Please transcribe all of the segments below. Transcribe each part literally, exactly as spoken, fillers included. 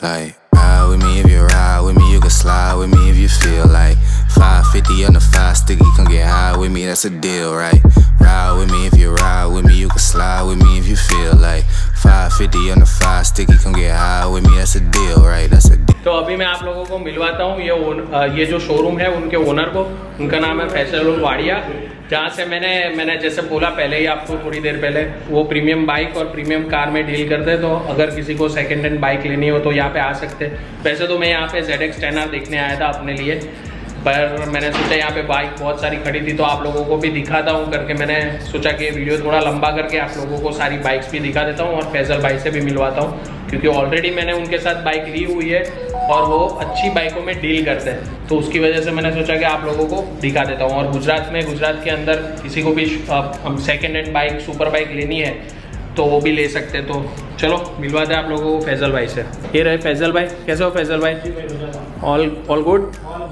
Like, ride with me if you ride with me, you can slide with me if you feel like five fifty on the five sticky, come get high with me, that's a deal, right? Ride with me if you ride with me, you can slide with me if you feel like five fifty on the five sticky, come get high with me, that's a deal, right? That's a deal. तो अभी मैं आप लोगों को मिलवाता हूँ ये ये जो शोरूम है उनके ओनर को, उनका नाम है फैसल वाड़िया, जहाँ से मैंने मैंने जैसे बोला पहले ही आपको थोड़ी देर पहले, वो प्रीमियम बाइक और प्रीमियम कार में डील करते हैं। तो अगर किसी को सेकंड हैंड बाइक लेनी हो तो यहाँ पे आ सकते हैं। वैसे तो मैं यहाँ पे जेड एक्स टेन आर देखने आया था अपने लिए, पर मैंने सोचा यहाँ पे बाइक बहुत सारी खड़ी थी तो आप लोगों को भी दिखाता हूँ करके मैंने सोचा कि वीडियो थोड़ा लंबा करके आप लोगों को सारी बाइक्स भी दिखा देता हूँ और फैसल भाई से भी मिलवाता हूँ, क्योंकि ऑलरेडी मैंने उनके साथ बाइक ली हुई है और वो अच्छी बाइकों में डील करते हैं, तो उसकी वजह से मैंने सोचा कि आप लोगों को दिखा देता हूँ। और गुजरात में गुजरात के अंदर किसी को भी हम second hand bike super bike लेनी है तो वो भी ले सकते हैं। तो चलो मिलवाते हैं आप लोगों को फैसल भाई से। ये रहे फैसल भाई, कैसे हो फैसल भाई? All all good.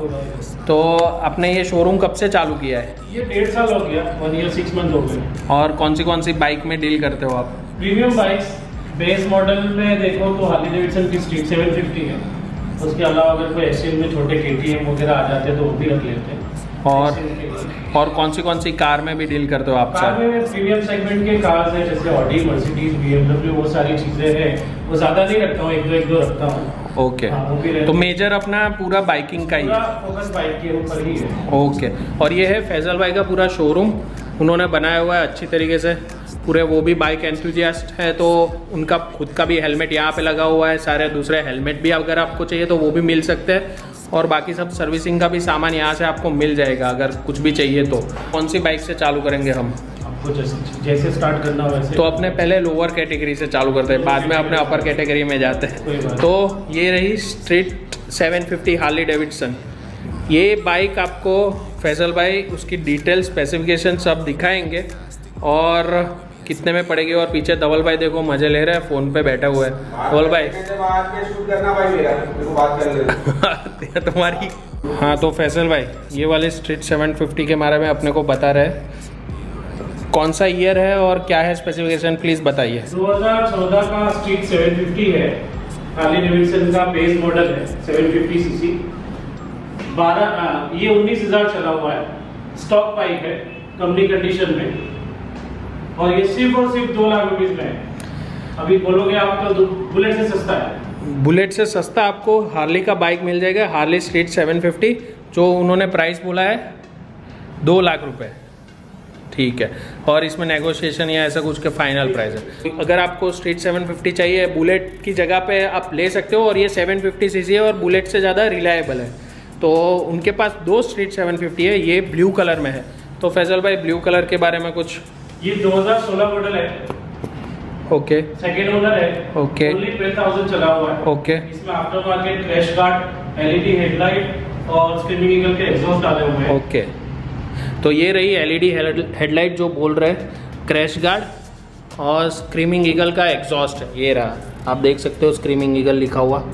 तो आपने ये शोरूम कब से चालू किया है? ये डेढ़ साल हो गया, वन ईयर सिक्स मंथ हो गए। और कौन सी कौन सी बाइक में डील करते हो आप? प्रीमियम बाइक्स, बेस मॉडल में देखो तो हार्ली डेविडसन की स्ट्रीट सेवन फिफ्टी है, उसके अलावा अगर कोई एसयूवी में छोटे केटीएम वगैरह आ जाते हैं तो वो भी रख लेते हैं। और और कौन सी कौन सी कार में भी डील करते हो आप? कार में प्रीमियम सेगमेंट के कार्स हैं, जैसे ऑडी, मर्सिडीज, बीएमडब्ल्यू, वो सारी चीज़ें हैं। वो ज़्यादा नहीं रखता हूँ, एक दो एक दो रखता हूँ। Okay okay. तो मेजर अपना पूरा बाइकिंग का ही फोकस बाइक के ऊपर ही है। Okay okay. और ये है फैसल भाई का पूरा शोरूम, उन्होंने बनाया हुआ है अच्छी तरीके से पूरे। वो भी बाइक एंथुजियास्ट है तो उनका खुद का भी हेलमेट यहाँ पे लगा हुआ है, सारे दूसरे हेलमेट भी अगर आपको चाहिए तो वो भी मिल सकते हैं। और बाकी सब सर्विसिंग का भी सामान यहाँ से आपको मिल जाएगा अगर कुछ भी चाहिए तो। कौन सी बाइक से चालू करेंगे हम? आपको जैसे जैसे स्टार्ट करना हो वैसे। तो अपने पहले लोअर कैटेगरी से चालू करते हैं, बाद में अपने अपर कैटेगरी में जाते हैं। तो ये रही Street seven fifty Harley Davidson. ये बाइक आपको फैसल भाई उसकी डिटेल स्पेसिफिकेशन सब दिखाएंगे और कितने में पड़ेगी। और पीछे धवल भाई देखो मजे ले रहे हैं, फोन पे बैठे हुए हैं। धवल भाई तुम्हारी। हाँ तो फैसल भाई ये वाले स्ट्रीट सेवन फिफ्टी के बारे में अपने को बता रहे हैं, कौन सा ईयर है और क्या है स्पेसिफिकेशन, प्लीज बताइए। दो हज़ार चौदह का स्ट्रीट सेवन फिफ्टी है, हार्ली डेविडसन का बेस मॉडल है सेवन फिफ्टी सीसी। बारह ये उन्नीस हजार चला हुआ है, स्टॉक बाइक है कंपनी कंडीशन में, और ये सिर्फ और सिर्फ दो लाख रुपीज में है। अभी बोलोगे आप तो बुलेट से सस्ता है। बुलेट से सस्ता आपको हार्ली का बाइक मिल जाएगा, हार्ली स्ट्रीट सेवन फिफ्टी, जो उन्होंने प्राइस बोला है दो लाख रुपए। ठीक है, और इसमें नेगोशिएशन या ऐसा कुछ के फाइनल प्राइस है। अगर आपको स्ट्रीट सेवन फिफ्टी चाहिए बुलेट की जगह पे आप ले सकते हो, और ये सेवन फिफ्टी सीसी है और बुलेट से ज़्यादा रिलायबल है। तो उनके पास दो स्ट्रीट सेवन फिफ्टी है, ये ब्लू कलर में है। तो फैसल भाई ब्लू कलर के बारे में कुछ? ये दो हज़ार सोलह मॉडल है। ओके। सेकेंड ओनर है। ओके। ओनली ट्वेल्व थाउजेंड चला हुआ है। ओके। इसमें after market crash guard, LED headlight और स्क्रीमिंग ईगल के एग्जॉस्ट डाले हुए हैं। ओके। तो ये रही एलईडी हेडलाइट जो बोल रहे हैं, क्रैश गार्ड और स्क्रीमिंग ईगल का एग्जॉस्ट है। ये रहा, आप देख सकते हो स्क्रीमिंग ईगल लिखा हुआ,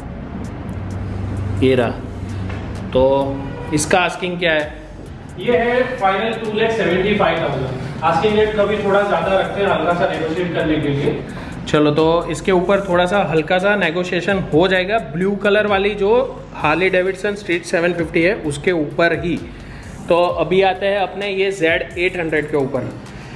ये रहा। तो इसका आस्किंग क्या है? ये है final two lakh seventy five thousand. Asking rate कभी थोड़ा ज़्यादा रखते हैं हल्का सा नेगोशिएट करने के लिए। चलो तो इसके ऊपर थोड़ा सा हल्का सा नेगोशिएशन हो जाएगा। ब्लू कलर वाली जो Harley Davidson Street seven fifty है उसके ऊपर ही। तो अभी आते हैं अपने ये जेड एट हंड्रेड के ऊपर।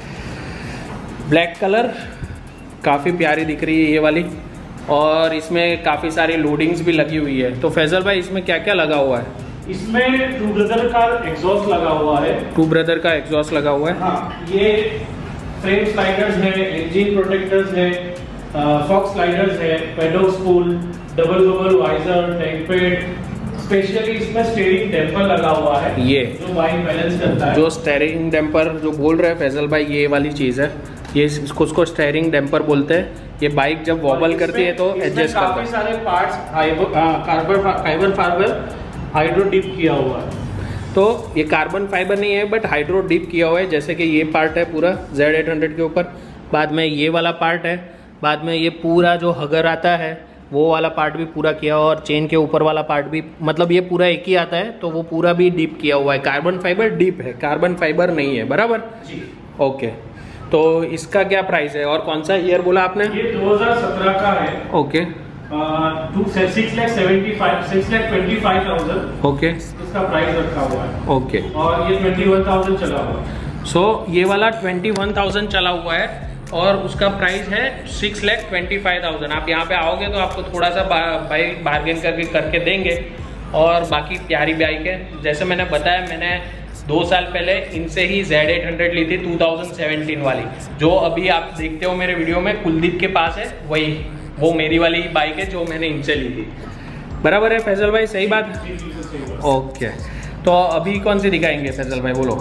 ब्लैक कलर काफ़ी प्यारी दिख रही है ये वाली, और इसमें काफ़ी सारी लोडिंग्स भी लगी हुई है। तो फैसल भाई इसमें क्या क्या लगा हुआ है? इसमें टू ब्रदर का एग्जॉस्ट लगा हुआ है। टू ब्रदर का एग्जॉस्ट लगा हुआ है। हाँ, ये फ्रेम स्लाइडर्स है, इंजन प्रोटेक्टर्स है, फॉक्स स्लाइडर्स है, pedal spool, double bubble visor, tag pad. Specially इसमें स्टीयरिंग डैम्पर लगा हुआ है, ये जो बाइक बैलेंस करता है। जो स्टीयरिंग डैम्पर जो बोल रहे हैं फैसल भाई, ये वाली चीज़ है, ये इसको उसको स्टीयरिंग डैम्पर बोलते हैं। ये बाइक जब वॉबल करती है तो एडजस्ट करता है। काफी सारे parts carbon fibre fibre hydro dip किया हुआ है। तो ये कार्बन फाइबर नहीं है बट हाइड्रो डिप किया हुआ है, जैसे कि ये पार्ट है पूरा जेड एट हंड्रेड के ऊपर, बाद में ये वाला पार्ट है, बाद में ये पूरा जो हगर आता है वो वाला पार्ट भी पूरा किया हुआ, और चेन के ऊपर वाला पार्ट भी, मतलब ये पूरा एक ही आता है तो वो पूरा भी डीप किया हुआ है। कार्बन फाइबर डीप है, कार्बन फाइबर नहीं है, बराबर जी। ओके। तो इसका क्या प्राइस है और कौन सा ईयर बोला आपने? ये दो हज़ार सत्रह का है। Okay. Two six lakh seventy five six lakh twenty five thousand okay, इसका प्राइस रखा हुआ है। ओके, और ये ट्वेंटी वन थाउजेंड चला हुआ है। सो so, ये वाला ट्वेंटी वन थाउजेंड चला हुआ है और उसका प्राइस है six lakh twenty five thousand. आप यहाँ पे आओगे तो आपको थोड़ा सा बाइक बार्गेन करके करके देंगे। और बाकी प्यारी बाइक है, जैसे मैंने बताया, मैंने दो साल पहले इनसे ही जेड एट हंड्रेड ली थी टू थाउजेंड सेवेंटीन वाली, जो अभी आप देखते हो मेरे वीडियो में कुलदीप के पास है, वही वो मेरी वाली बाइक है जो मैंने इनसे ली थी। बराबर है फैजल भाई, सही बात? ओके, तो अभी कौन सी दिखाएंगे फैजल भाई, बोलो।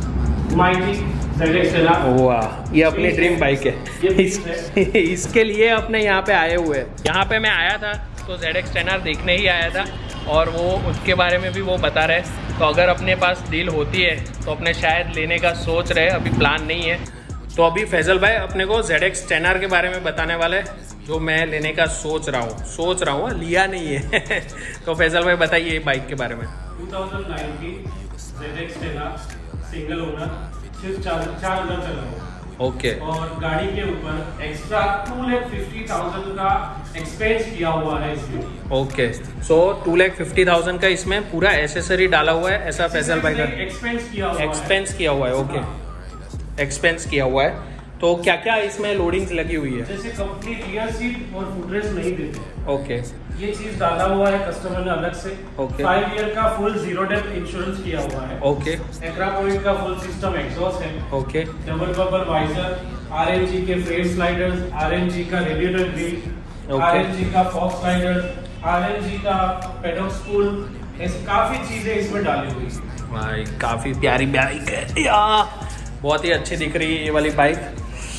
वाह, ये अपनी ड्रीम बाइक है। इस, इसके लिए अपने यहाँ पे आए हुए हैं। यहाँ पे मैं आया था तो जेड एक्स टेन आर देखने ही आया था और वो उसके बारे में भी वो बता रहे। तो अगर अपने पास डील होती है तो अपने शायद लेने का सोच रहे, अभी प्लान नहीं है। तो अभी फैजल भाई अपने को जेड एक्स टेन आर के बारे में बताने वाले, जो मैं लेने का सोच रहा हूँ सोच रहा हूँ लिया नहीं है। तो फैजल भाई बताइए बाइक के बारे में। Two thousand nineteen Z X ten R single owner, सिर्फ चार चार हजार चला हुआ। ओके, और गाड़ी के ऊपर extra two lakh fifty thousand का एक्सपेंस किया हुआ है इसमें। Okay, so two lakh fifty thousand का इसमें पूरा एसेसरी डाला हुआ है, ऐसा फैजल भाई का एक्सपेंस किया हुआ है। एक्सपेंस किया हुआ है। ओके, एक्सपेंस किया हुआ है। तो क्या क्या इसमें लोडिंग्स लगी हुई है? जैसे कंपनी रियर सीट और फुटरेस्ट नहीं देते। ओके, ये चीज डाला हुआ है कस्टमर ने अलग से। ओके, फाइव ईयर का फुल जीरो डेथ इंश्योरेंस किया हुआ है। ओके, एक्रा पॉइंट का फुल सिस्टम एग्जॉस्ट है। Okay, double bubble visor, RNG के फ्रेम स्लाइडर्स, आरएनजी का रेडिएटर ग्रिल, आरएनजी का फॉग स्लाइडर, आरएनजी का पेडल स्पूल, ऐसी काफी चीजें इसमें डाली हुई है। भाई काफी प्यारी बाइक है यार, बहुत ही अच्छी दिख रही है ये वाली बाइक।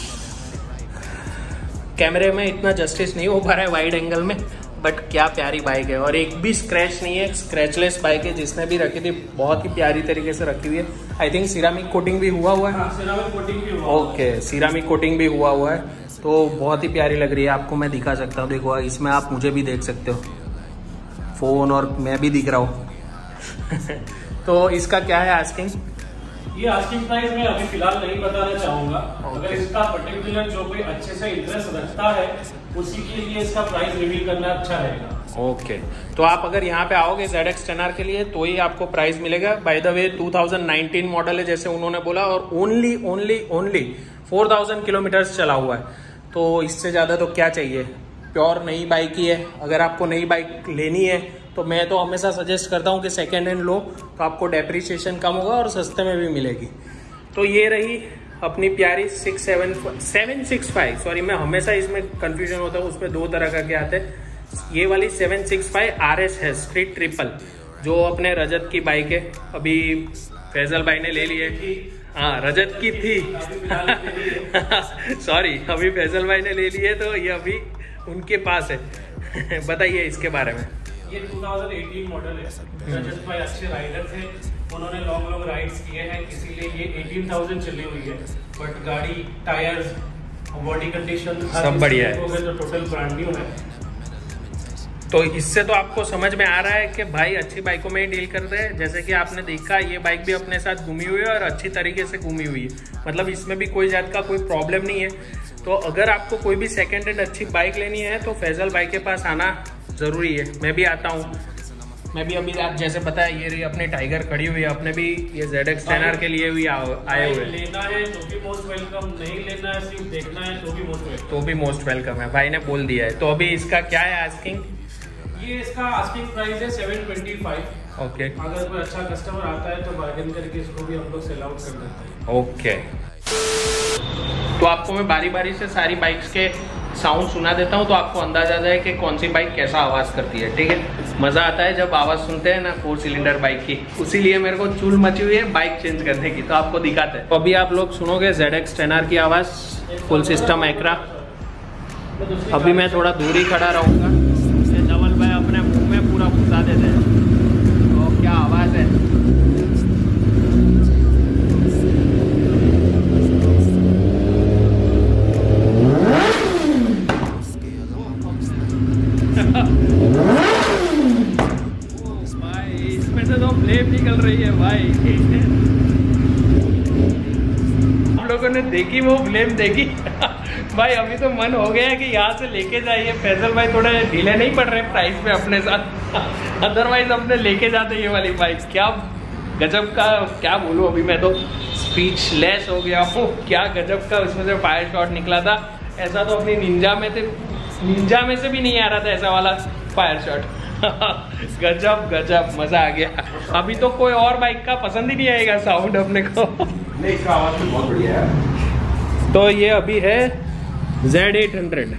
कैमरे में इतना जस्टिस नहीं हो पा रहा है वाइड एंगल में, बट क्या प्यारी बाइक है। और एक भी स्क्रैच नहीं है, स्क्रैचलेस बाइक है। जिसने भी रखी थी बहुत ही प्यारी तरीके से रखी हुई है। आई थिंक सिरामिक कोटिंग भी हुआ हुआ है। सिरामिक कोटिंग भी हुआ। ओके, सिरामिक कोटिंग भी हुआ हुआ है, तो बहुत ही प्यारी लग रही है। आपको मैं दिखा सकता हूँ, देखो इसमें आप मुझे भी देख सकते हो, फोन और मैं भी दिख रहा हूँ। तो इसका क्या है आस्किंग? ये आस्किंग प्राइस मैं अभी फिलहाल नहीं बताना चाहूंगा। अगर इसका पर्टिकुलर जो कोई अच्छे से इंटरेस्ट रखता है उसी के लिए इसका प्राइस रिवील करना अच्छा रहेगा। ओके, तो आप अगर यहाँ पे आओगे जेड एक्स टेन आर के लिए तो ही आपको प्राइस मिलेगा। By the way two thousand nineteen model है जैसे उन्होंने बोला, और only only only four thousand kilometres चला हुआ है। तो इससे ज्यादा तो क्या चाहिए, प्योर नई बाइक ही है। अगर आपको नई बाइक लेनी है तो मैं तो हमेशा सजेस्ट करता हूँ कि सेकेंड हैंड लो, तो आपको डेप्रिसिएशन कम होगा और सस्ते में भी मिलेगी। तो ये रही अपनी प्यारी six seven seven six five sorry मैं हमेशा इसमें कंफ्यूजन होता हूँ, उसमें दो तरह का क्या आते हैं। ये वाली seven six five R S है स्ट्रीट ट्रिपल, जो अपने रजत की बाइक है। अभी फैजल भाई ने ले ली है। हाँ, रजत की थी। सॉरी, अभी फैजल भाई ने ले ली है, तो ये अभी उनके पास है। बताइए इसके बारे में। ये टू थाउजेंड एटीन मॉडल है। रजत भाई अच्छे राइडर थे, उन्होंने लॉन्ग लॉन्ग राइड्स किए हैं, इसीलिए ये एटीन थाउजेंड चली हुई है। बट गाड़ी, टायर्स, बॉडी कंडीशन सब बढ़िया है, तो टोटल ब्रांड न्यू है। तो इससे तो आपको समझ में आ रहा है कि भाई अच्छी बाइकों में ही डील करते हैं। जैसे कि आपने देखा, ये बाइक भी अपने साथ घूमी हुई है और अच्छी तरीके से घूमी हुई है, मतलब इसमें भी कोई जात का कोई प्रॉब्लम नहीं है। तो अगर आपको कोई भी सेकेंड हैंड अच्छी बाइक लेनी है तो फैजल भाई के पास आना ज़रूरी है। मैं भी आता हूँ, मैं भी अभी आप जैसे पता है ये रही अपनी टाइगर खड़ी हुई है, अपने भी ये जेड एक्स टेन आर के लिए भी आए हुए। लेना है तो भी मोस्ट वेलकम, नहीं लेना है सिर्फ देखना है तो भी मोस्ट वेलकम, तो भी मोस्ट वेलकम है। भाई ने बोल दिया है। तो अभी इसका क्या है आस्किंग? ये इसका आस्किंग प्राइस है सेवन ट्वेंटी फाइव। ओके, अगर कोई अच्छा कस्टमर आता है तो बार्गेन करके इसको भी हम लोग सेल आउट कर देते हैं। ओके, तो आपको मैं बारी बारी से सारी बाइक्स के साउंड सुना देता हूँ, तो आपको अंदाजा जाए कि कौन सी बाइक कैसा आवाज़ करती है। ठीक है, मज़ा आता है जब आवाज़ सुनते हैं ना फोर सिलेंडर बाइक की, उसीलिए मेरे को चूल मची हुई है बाइक चेंज करने की। तो आपको दिखाते हैं। तो अभी आप लोग सुनोगे जेड एक्स टेन आर की आवाज़, फुल सिस्टम एक्रा। अभी मैं थोड़ा दूर ही खड़ा रहूँगा, धवल भाई अपने मुँह में पूरा घुसा देते हैं। तो क्या आवाज़ है। इसमें से तो फ्लेम निकल रही है भाई। आप लोगों ने देखी वो फ्लेम देखी? भाई अभी तो मन हो गया है कि यहाँ से लेके जाइए। फैजल भाई थोड़े ढीले नहीं पड़ रहे प्राइस पे अपने साथ, अदरवाइज अपने लेके जाते ये वाली बाइक। क्या गजब का, क्या बोलूँ अभी मैं तो स्पीचलेस हो गया हूँ। क्या गजब का उसमें से फायर शॉट निकला था। ऐसा तो अपनी निंजा में थे, निंजा में से भी नहीं आ रहा था ऐसा वाला फायर शॉट। गजब गजब, मजा आ गया। अभी तो कोई और बाइक का पसंद ही नहीं आएगा साउंड अपने को। नहीं, इसका आवाज तो बहुत बढ़िया है। तो ये अभी है ज़ेड एट हंड्रेड।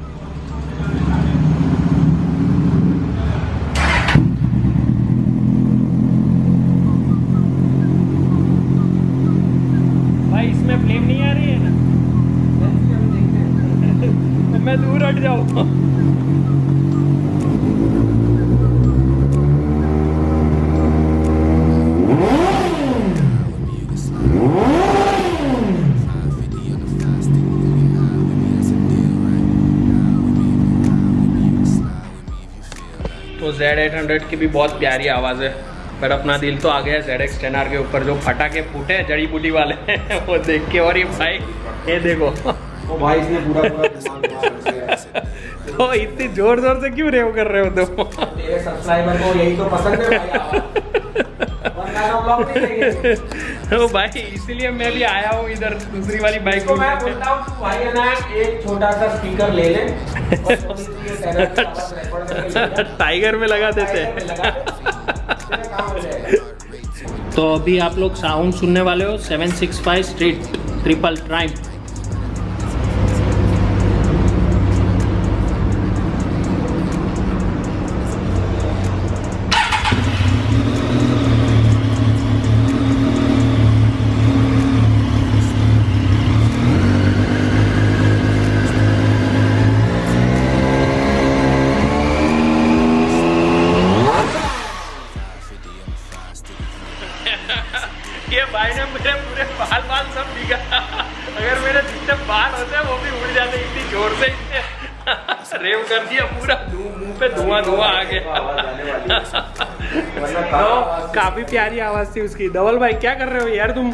भाई इसमें फ्लेम नहीं आ रही है ना? मैं दूर हट जाऊँ। तो ज़ेड एट हंड्रेड की भी बहुत प्यारी आवाज़ है, पर अपना दिल तो आ गया ज़ेड एक्स टेन आर के ऊपर। जो फटाके फूटे हैं जड़ी बूटी वाले वो देख के। और ये भाई ये देखो, ओ भाई इसने पूरा पूरा दिमाग मार तो इतनी जोर जोर से क्यों रेव कर रहे हो तुम? तेरे सब्सक्राइबर को यही तो पसंद है भाई। तो भाई इसीलिए मैं भी आया हूँ इधर दूसरी वाली बाइक को। मैं बोलता हूँ भाई है ना, एक छोटा सा स्पीकर ले ले टाइगर में लगा देते हैं। तो अभी आप लोग साउंड सुनने वाले हो seven six five street triple ट्राइम। ये भाई ने मेरे पूरे बाल बाल सब दिखा। अगर मेरे जितने बाल होते हैं वो भी उड़ जाते इतनी जोर से रेव कर दिया पूरा, मुंह पे धुआं धुआं आ गया। तो काफी प्यारी आवाज थी उसकी। धवल भाई क्या कर रहे हो यार तुम?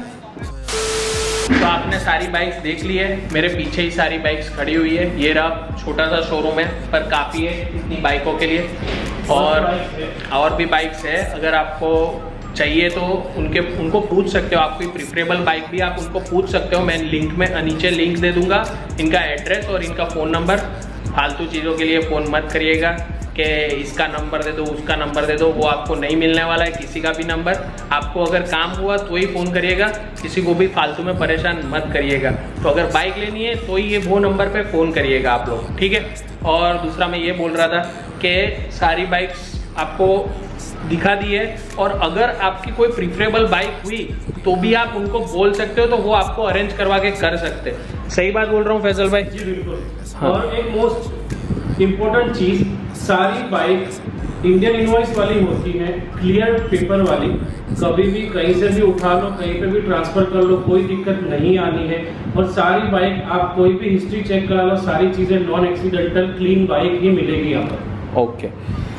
तो आपने सारी बाइक्स देख ली है, मेरे पीछे ही सारी बाइक्स खड़ी हुई है। ये रहा छोटा सा शोरूम है, पर काफी है इतनी बाइकों के लिए। और और भी बाइक्स है, अगर आपको चाहिए तो उनके उनको पूछ सकते हो। आप कोई प्रिफरेबल बाइक भी आप उनको पूछ सकते हो। मैं लिंक में नीचे लिंक दे दूंगा, इनका एड्रेस और इनका फ़ोन नंबर। फालतू चीज़ों के लिए फ़ोन मत करिएगा कि इसका नंबर दे दो उसका नंबर दे दो, वो आपको नहीं मिलने वाला है किसी का भी नंबर। आपको अगर काम हुआ तो ही फ़ोन करिएगा, किसी को भी फालतू में परेशान मत करिएगा। तो अगर बाइक लेनी है तो ही ये वो नंबर पे फ़ोन करिएगा आप लोग, ठीक है। और दूसरा मैं ये बोल रहा था कि सारी बाइक्स आपको दिखा दी है, और अगर आपकी कोई प्रिफरेबल बाइक हुई तो भी आप उनको बोल सकते हो, तो वो आपको अरेंज करवा के कर सकते हैं। सही बात बोल रहा हूँ फैजल भाई? जी बिल्कुल। हाँ। और एक मोस्ट इम्पोर्टेंट चीज, सारी बाइक इंडियन इनवॉइस वाली होती है, क्लियर पेपर वाली। कभी भी कहीं से भी उठा लो, कहीं पे भी ट्रांसफर कर लो, कोई दिक्कत नहीं आनी है। और सारी बाइक आप कोई भी हिस्ट्री चेक करा लो, सारी चीजें नॉन एक्सीडेंटल क्लीन बाइक ही मिलेगी यहाँ पर। ओके,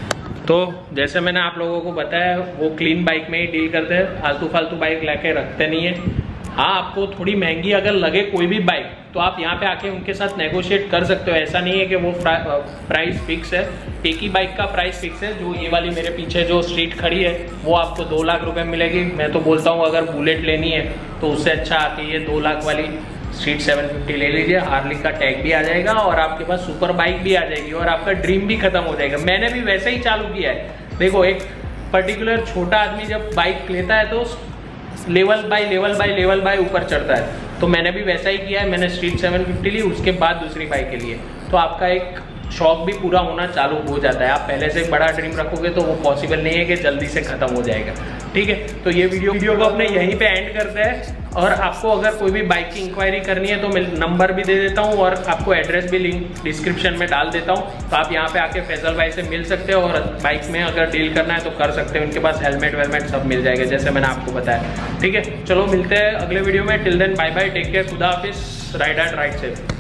तो जैसे मैंने आप लोगों को बताया वो क्लीन बाइक में ही डील करते हैं, फालतू फालतू बाइक लाके रखते नहीं है। हाँ, आपको थोड़ी महंगी अगर लगे कोई भी बाइक तो आप यहाँ पे आके उनके साथ नेगोशिएट कर सकते हो। ऐसा नहीं है कि वो प्राइस फिक्स है, एक ही बाइक का प्राइस फिक्स है। जो ये वाली मेरे पीछे जो स्ट्रीट खड़ी है वो आपको दो लाख रुपए मिलेगी। मैं तो बोलता हूँ अगर बुलेट लेनी है तो उससे अच्छा आके ये दो लाख वाली स्ट्रीट सेवन फिफ्टी ले लीजिए। हार्ली का टैग भी आ जाएगा और आपके पास सुपर बाइक भी आ जाएगी और आपका ड्रीम भी खत्म हो जाएगा। मैंने भी वैसे ही चालू किया है। देखो, एक पर्टिकुलर छोटा आदमी जब बाइक लेता है तो level by level by level by ऊपर चढ़ता है, तो मैंने भी वैसा ही किया है। मैंने स्ट्रीट सेवन फिफ्टी ली, उसके बाद दूसरी बाइक के लिए। तो आपका एक शौक भी पूरा होना चालू हो जाता है। आप पहले से एक बड़ा ड्रीम रखोगे तो वो पॉसिबल नहीं है कि जल्दी से खत्म हो जाएगा, ठीक है। तो ये वीडियो वीडियो को अपने यहीं पे एंड करते हैं। और आपको अगर कोई भी बाइक की इंक्वायरी करनी है तो मैं नंबर भी दे देता हूँ और आपको एड्रेस भी लिंक डिस्क्रिप्शन में डाल देता हूँ। तो आप यहाँ पे आके फैजल भाई से मिल सकते हो और बाइक में अगर डील करना है तो कर सकते हो। उनके पास हेलमेट वेलमेट सब मिल जाएगा जैसे मैंने आपको बताया, ठीक है। चलो मिलते हैं अगले वीडियो में। Till then bye bye, take care, खुदा हाफिज, राइड एंड राइड सेफ।